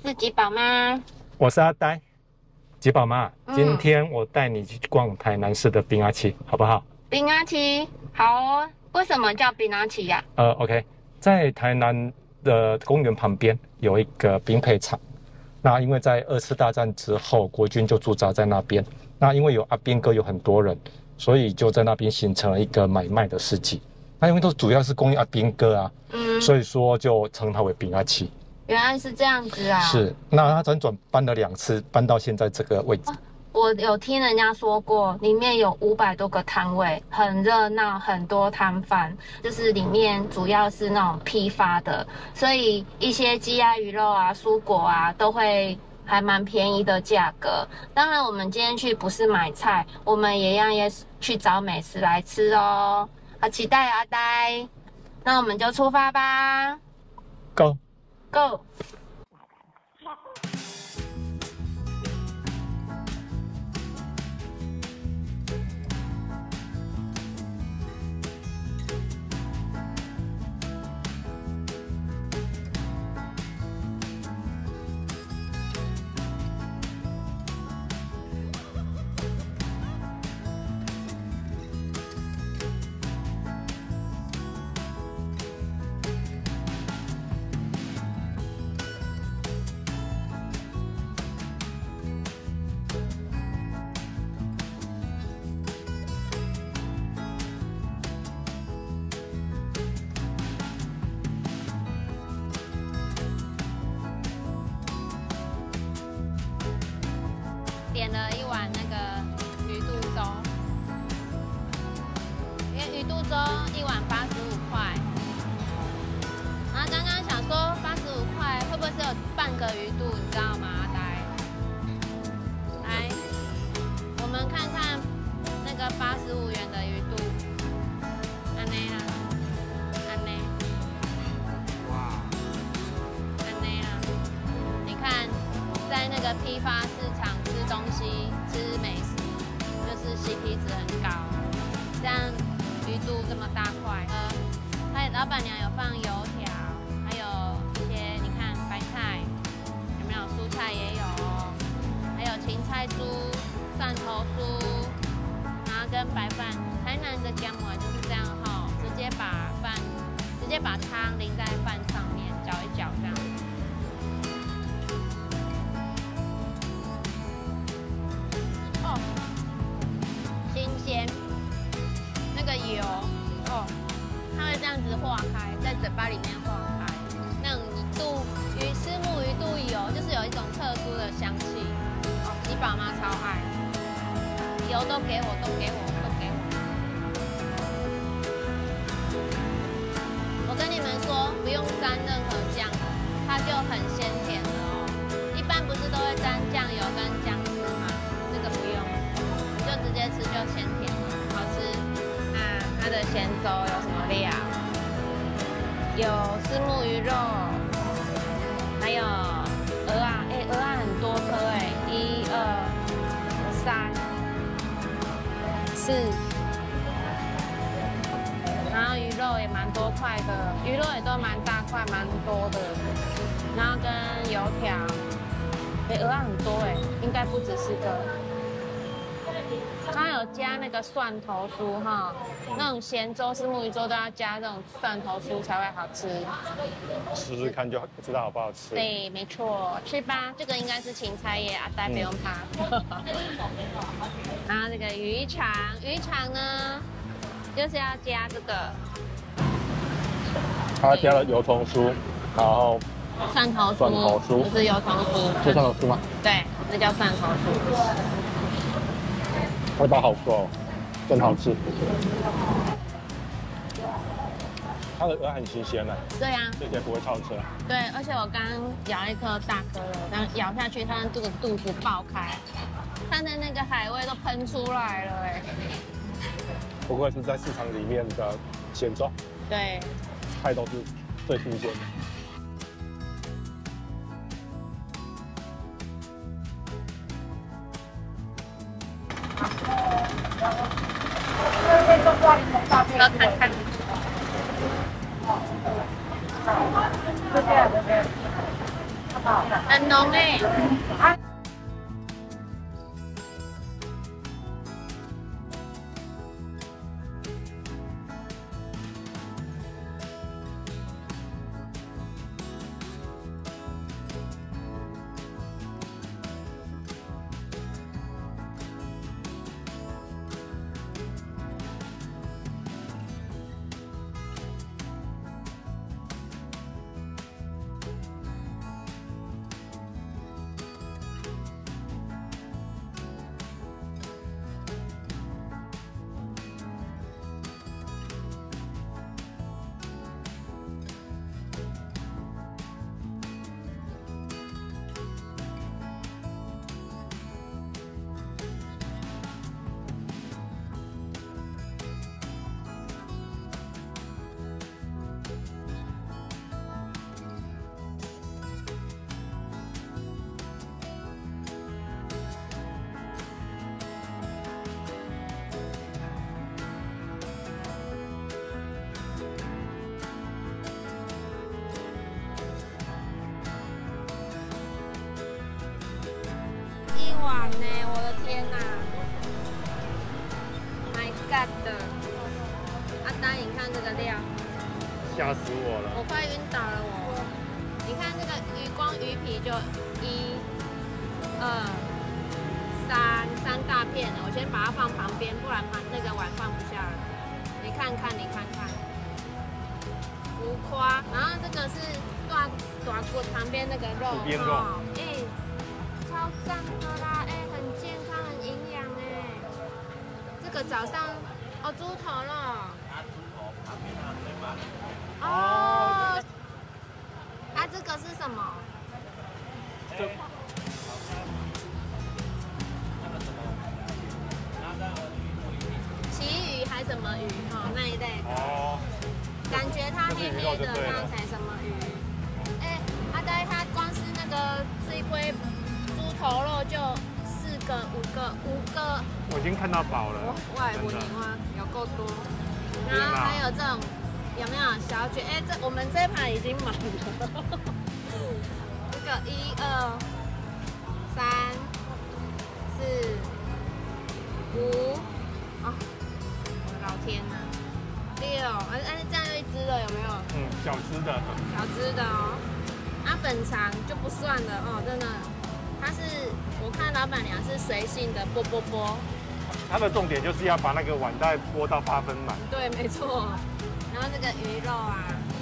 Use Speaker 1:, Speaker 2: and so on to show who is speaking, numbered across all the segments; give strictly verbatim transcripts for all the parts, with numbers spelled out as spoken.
Speaker 1: 是吉宝妈，
Speaker 2: 我是阿呆。吉宝妈，嗯、今天我带你去逛台南市的冰阿奇，好不好？
Speaker 1: 冰阿奇，好哦。为什么叫冰阿奇呀？
Speaker 2: 呃 ，OK， 在台南的公园旁边有一个冰配厂。那因为在二次大战之后，国军就驻扎在那边。那因为有阿兵哥有很多人，所以就在那边形成了一个买卖的市集。那因为都主要是供应阿兵哥啊，嗯，所以说就称它为冰阿奇。
Speaker 1: 原来是这样子啊！
Speaker 2: 是，那它辗转搬了两次，搬到现在这个位置。
Speaker 1: 啊、我有听人家说过，里面有五百多个摊位，很热闹，很多摊贩，就是里面主要是那种批发的，所以一些鸡鸭鱼肉啊、蔬果啊都会还蛮便宜的价格。当然，我们今天去不是买菜，我们也一样也去找美食来吃哦。好期待阿呆，那我们就出发吧
Speaker 2: ！Go
Speaker 1: Go！点了一碗那个鱼肚粥，因为鱼肚粥一碗八十五块，然后刚刚想说八十五块会不会是有半个鱼肚，你知道吗？阿呆，来，我们看看那个八十五元的鱼肚，安内啦，安内，哇，安内啦，你看在那个批发市场东西吃美食就是 C P 值很高，像鱼肚这么大块，呃，还有老板娘有放油条，还有一些你看白菜，有没有？蔬菜也有哦，还有芹菜酥、蒜头酥，然后跟白饭。台南的姜母就是这样哈、哦，直接把饭，直接把汤淋在饭上面，搅一搅这样。新鲜，那个油哦，它会这样子化开，在嘴巴里面化开，那种肚鱼丝木鱼肚油，就是有一种特殊的香气。哦，吉宝妈超爱，油都给我，都给我，都给我。我跟你们说，不用沾任何酱，它就很鲜甜了哦。一般不是都会沾酱油跟姜丝吗？这个不用。就直接吃就鲜甜了，好吃。啊，它的咸粥有什么料？有虱目鱼肉，还有鹅啊，哎、欸，鹅啊很多颗哎，一二三四，然后鱼肉也蛮多块的，鱼肉也都蛮大块，蛮多的。然后跟油条，哎、欸，鹅啊很多哎，应该不止四个。它有加那个蒜头酥哈，那种咸粥、虱目鱼粥都要加这种蒜头酥才会好吃。
Speaker 2: 试试看就知道好不好吃。
Speaker 1: 对，没错，吃吧。这个应该是芹菜叶，阿呆不用怕。嗯、然后这个鱼肠，鱼肠呢就是要加这个。
Speaker 2: 它加了油葱酥，然后
Speaker 1: 蒜头酥，
Speaker 2: 蒜头酥
Speaker 1: 不是油葱酥。
Speaker 2: 是蒜头酥吗？
Speaker 1: 对，那叫蒜头酥。
Speaker 2: 味道好够，真好吃。它的鹅很新鲜呢。
Speaker 1: 对呀、啊，
Speaker 2: 这些不会超车。
Speaker 1: 对，而且我刚咬一颗大颗的，然后咬下去，它这个肚子爆开，它的那个海味都喷出来了哎。
Speaker 2: 不愧是在市场里面的鲜粥。
Speaker 1: 对，
Speaker 2: 菜都是最新鲜的。
Speaker 1: 要看看。 很浓哎。阿丹，你看这个料，
Speaker 2: 吓死我了！
Speaker 1: 我快晕倒了我。你看这个鱼光鱼皮就一、二、三三大片的，我先把它放旁边，不然盘那个碗放不下了。你看看，你看看，浮夸。然后这个是大大骨旁边那个肉，
Speaker 2: 边肉，
Speaker 1: 哎、欸，超赞的啦，哎、欸，很健康，很营养哎。这个早上。哦，猪头了。啊，猪头旁边那个嘴巴里。哦。啊，这个是什么？这。旗鱼还是什么鱼？哦，那一类的。哦。感觉它黑黑的，那才什么鱼？哎，阿呆，它光是那个这一杯猪头肉就。四个、五个、五个，
Speaker 2: 我已经看到饱了。
Speaker 1: 哇，五年花有够多，然后还有这种有没有小卷？哎，这我们这盘已经满了。这个一二三四五，啊，我的老天呐！六，哎哎，这样又一只了，有没有？
Speaker 2: 嗯，小只的。
Speaker 1: 小只的哦，啊，本肠就不算了哦，真的。它是，我看老板娘是随性的拨拨拨，
Speaker 2: 它的重点就是要把那个碗袋拨到八分满。
Speaker 1: 对，没错。然后这个鱼肉啊，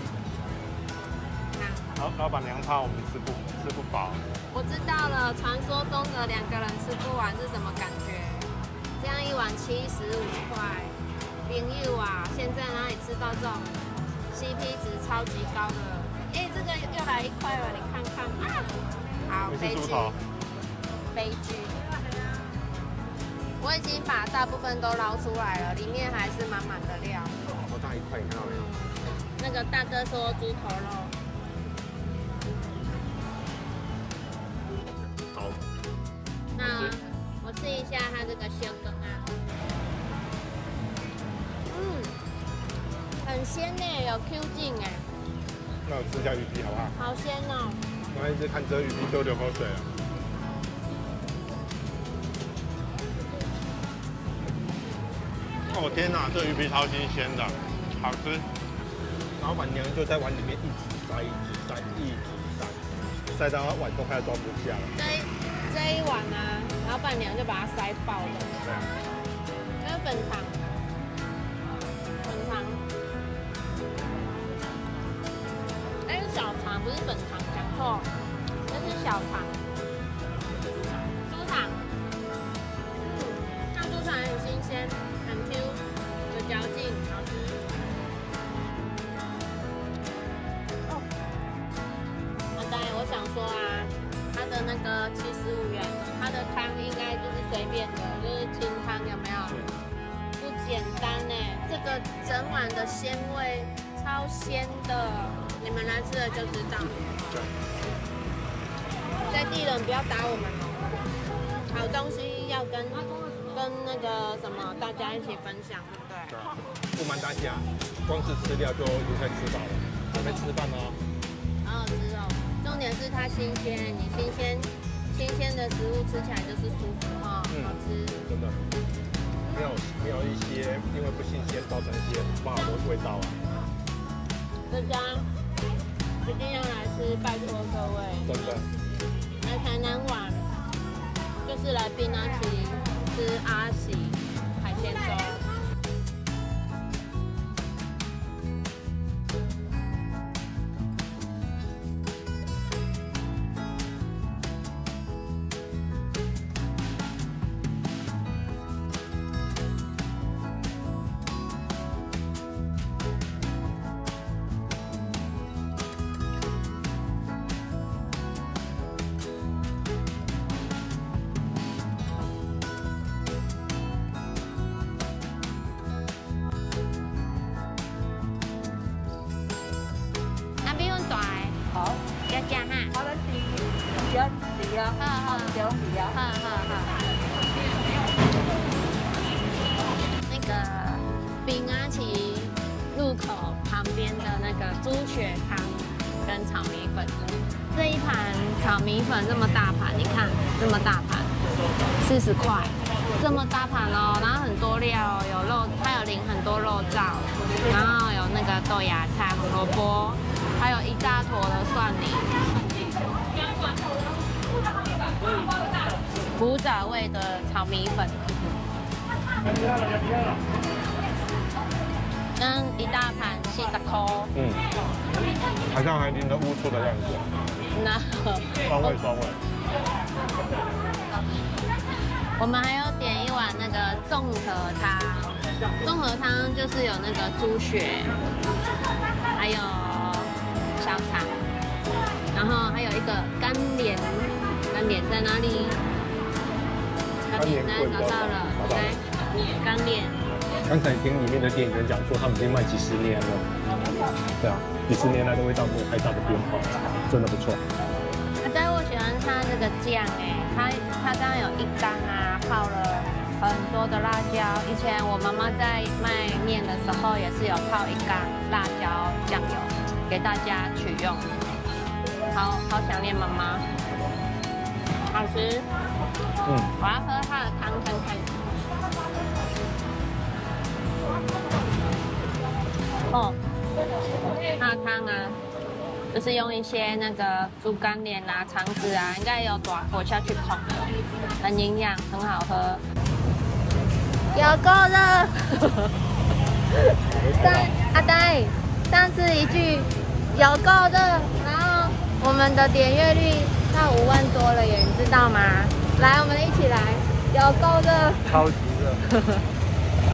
Speaker 2: 老老板娘怕我们吃不吃不饱。
Speaker 1: 我知道了，传说中的两个人吃不完是什么感觉？这样一碗七十五块，朋友啊，现在哪里吃到这种 C P 值超级高的？哎，这个又来一块了，你看看啊！好，悲剧，悲剧。我已经把大部分都捞出来了，里面还是满满的料。
Speaker 2: 好大一块，你看到没有？
Speaker 1: 那个大哥说猪头肉。
Speaker 2: 好。
Speaker 1: 那我吃一下它这个鲜羹啊。嗯，很鲜呢，有 Q 劲哎。
Speaker 2: 那我吃一下鱼皮好不好？
Speaker 1: 好鲜哦。
Speaker 2: 我一直看这鱼皮都流口水了。哦天哪，这鱼皮超新鲜的，好吃。老板娘就在碗里面一直塞，一直塞，一直塞，塞到碗都快要装不下了。
Speaker 1: 这一这一碗呢、啊，老板娘就把它塞爆了。
Speaker 2: 对啊。
Speaker 1: 这是粉肠，粉肠。哎，是小肠，不是粉肠，讲错。这是小肠，猪肠。嗯，那猪肠很新鲜，很 Q， 有嚼劲，好吃。哦，那当然，我想说啊，它的那个七十五元，它的汤应该就是随便的，就是清汤，有没有？不简单呢，这个整碗的鲜味超鲜的，你们来吃了就知道。对。在地人不要打我们哦，好东西要跟跟那个什么大家一起分享，对不对？对。
Speaker 2: 不瞒大家，光是吃料就已经快吃饱了，还没吃饭哦。
Speaker 1: 好好吃哦，重点点是它新鲜，你新鲜新鲜的食物吃起来就是舒服哈，
Speaker 3: 嗯
Speaker 1: 好吃。
Speaker 3: 真的，没有没有一些因为不新鲜造成一些不好的味道啊。
Speaker 1: 这家一定要来吃，拜托各位。
Speaker 3: 真的。
Speaker 1: 来台南玩，就是来滨阿奇吃阿喜海鲜粥。
Speaker 4: 好，
Speaker 1: 加加哈，
Speaker 4: 好咱是比较比啊，
Speaker 1: 好好
Speaker 4: 比较比啊，
Speaker 1: 好好好。那个滨阿奇入口旁边的那个猪血汤跟炒米粉，这一盘炒米粉这么大盘，你看这么大盘，四十块，这么大盘哦，然后很多料，有肉，它有淋很多肉燥，然后有那个豆芽菜、红萝卜。还有一大坨的蒜泥，古早味的炒米粉，跟一大盘四十块。
Speaker 3: 嗯，好像还淋了乌醋的样子。
Speaker 1: 那
Speaker 3: 酸味酸味。
Speaker 1: 我们还有点一碗那个综合汤，综合汤就是有那个猪血，还有香肠，然后还有一个干莲，干莲在哪里？干莲在找到了，来，干莲。
Speaker 3: 刚才听里面的店员讲说，他们已经卖几十年了。对啊，几十年来都会到没有太大的变化，真的不错。
Speaker 1: 但是我喜欢它这个酱哎，它它刚刚有一缸啊，泡了很多的辣椒。以前我妈妈在卖面的时候，也是有泡一缸辣椒酱油。给大家取用，好好想念妈妈，好吃。
Speaker 3: 嗯，
Speaker 1: 我要喝它的汤看看。哦，它的汤啊，就是用一些那个猪肝莲啊、肠子啊，应该有短火下去烤的，很营养，很好喝。有够热！上阿呆。上次一句有够热，然后我们的点阅率到五万多了耶，你知道吗？来，我们一起来，有够热，
Speaker 3: 超级热。